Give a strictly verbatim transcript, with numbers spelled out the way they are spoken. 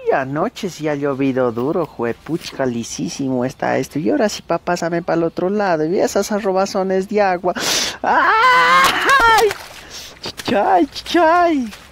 anoche sí ha llovido duro, juepucha, lisísimo está esto. Y ahora sí, pa, pásame para el otro lado. Y esas arrobazones de agua. ¡Ay! ¡Chay, chay!